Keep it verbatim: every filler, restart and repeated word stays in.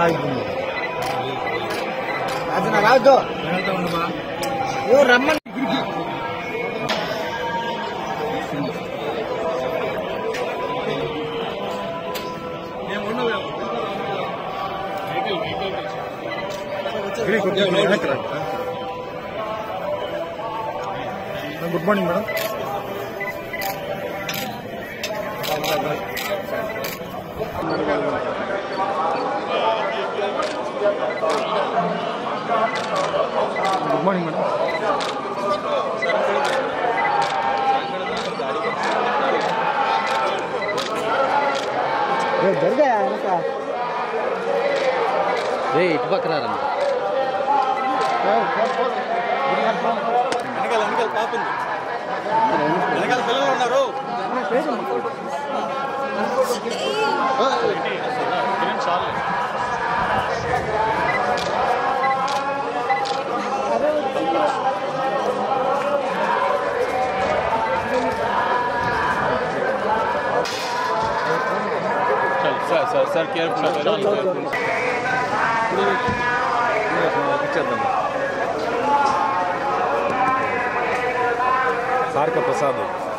ఆగిపోయింది అది నా రాదు ఎవరు రమ్మని good morning madam good morning madam జరిగాయా ఇంకా రే ఇటు పక్క రారా వెనకాల వెనకాల పాపంది వెనకాల పిల్లలు ఉన్నారు సార్ సార్ సార్ కేర్ఫుల్ ఇచ్చేద్దాం సార్ కా ప్రసాద్